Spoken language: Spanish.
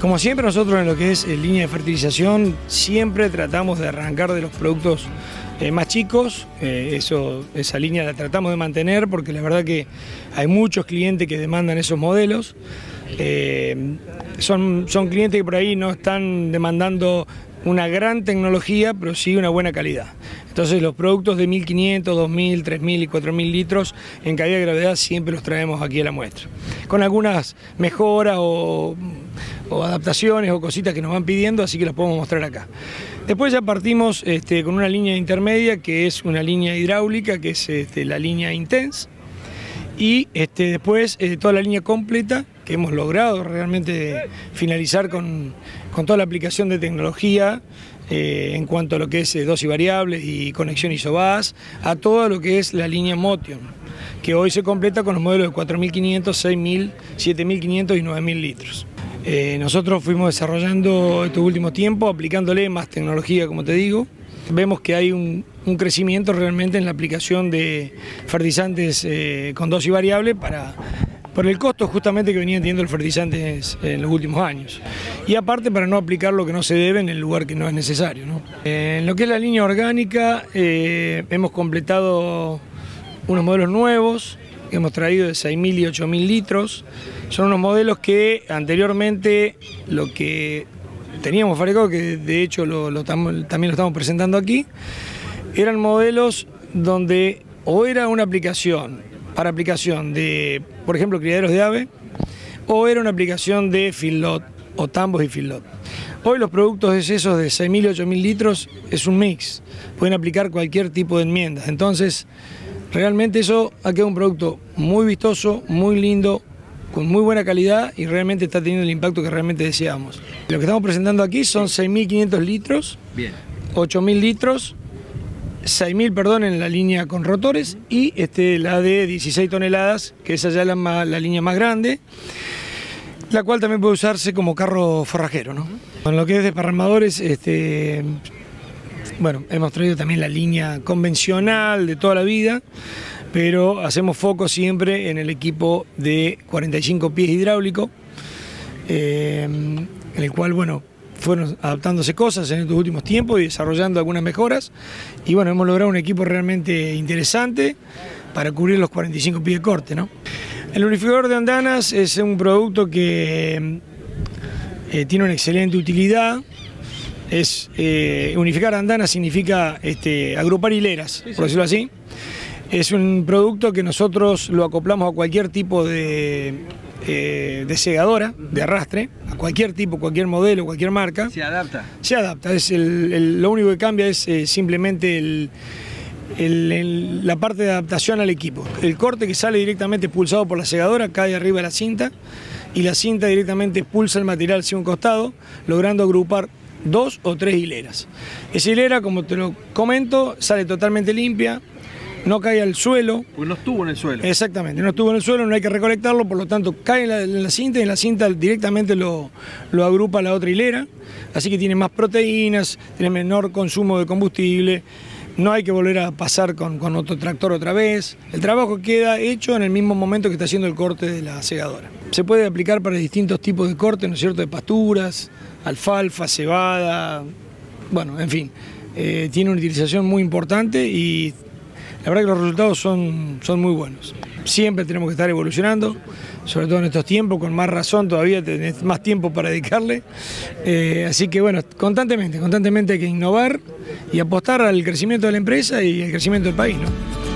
Como siempre nosotros en lo que es línea de fertilización siempre tratamos de arrancar de los productos más chicos, esa línea la tratamos de mantener porque la verdad que hay muchos clientes que demandan esos modelos. Son clientes que por ahí no están demandando una gran tecnología, pero sí una buena calidad. Entonces los productos de 1500, 2000, 3000 y 4000 litros en calidad de gravedad siempre los traemos aquí a la muestra. Con algunas mejoras o adaptaciones o cositas que nos van pidiendo, así que las podemos mostrar acá. Después ya partimos con una línea intermedia que es una línea hidráulica, que es la línea Intense. Y después toda la línea completa que hemos logrado realmente finalizar con toda la aplicación de tecnología en cuanto a lo que es dosis variables y conexión isobus, a todo lo que es la línea Motion, que hoy se completa con los modelos de 4500, 6000, 7500 y 9000 litros. Nosotros fuimos desarrollando estos últimos tiempos, aplicándole más tecnología, como te digo. Vemos que hay un crecimiento realmente en la aplicación de fertilizantes con dosis variable por el costo justamente que venían teniendo los fertilizantes en los últimos años. Y aparte para no aplicar lo que no se debe en el lugar que no es necesario, ¿no? En lo que es la línea orgánica hemos completado unos modelos nuevos que hemos traído de 6000 y 8000 litros. Son unos modelos que anteriormente lo que teníamos fabricado, que de hecho también lo estamos presentando aquí, eran modelos donde o era una aplicación para aplicación de, por ejemplo, criaderos de ave, o era una aplicación de feedlot o tambos y feedlot. Hoy los productos esos de 6000 y 8000 litros es un mix, pueden aplicar cualquier tipo de enmiendas. Entonces, realmente eso ha quedado un producto muy vistoso, muy lindo, con muy buena calidad y realmente está teniendo el impacto que realmente deseamos. Lo que estamos presentando aquí son 6500 litros, bien, 8000 litros, 6000, perdón, en la línea con rotores y la de 16 toneladas, que esa ya es la línea más grande, la cual también puede usarse como carro forrajero, ¿no? Con lo que es desparramadores, bueno, hemos traído también la línea convencional de toda la vida, pero hacemos foco siempre en el equipo de 45 pies hidráulico, en el cual, bueno, fueron adaptándose cosas en estos últimos tiempos y desarrollando algunas mejoras, y bueno, hemos logrado un equipo realmente interesante para cubrir los 45 pies de corte, ¿no? El unificador de andanas es un producto que tiene una excelente utilidad. Unificar andanas significa agrupar hileras, por decirlo así. Es un producto que nosotros lo acoplamos a cualquier tipo de segadora, de arrastre, a cualquier tipo, cualquier modelo, cualquier marca. ¿Se adapta? Se adapta, lo único que cambia es simplemente la parte de adaptación al equipo. El corte que sale directamente pulsado por la segadora cae arriba de la cinta y la cinta directamente pulsa el material hacia un costado, logrando agrupar 2 o 3 hileras. Esa hilera, como te lo comento, sale totalmente limpia, no cae al suelo. Pues no estuvo en el suelo. Exactamente, no estuvo en el suelo, no hay que recolectarlo, por lo tanto cae en la cinta y en la cinta directamente lo agrupa a la otra hilera, así que tiene más proteínas, tiene menor consumo de combustible, no hay que volver a pasar con otro tractor otra vez. El trabajo queda hecho en el mismo momento que está haciendo el corte de la segadora. Se puede aplicar para distintos tipos de cortes, ¿no es cierto?, de pasturas, alfalfa, cebada, bueno, en fin, tiene una utilización muy importante y la verdad que los resultados son muy buenos. Siempre tenemos que estar evolucionando, sobre todo en estos tiempos, con más razón todavía tenés más tiempo para dedicarle. Así que bueno, constantemente hay que innovar y apostar al crecimiento de la empresa y al crecimiento del país, ¿no?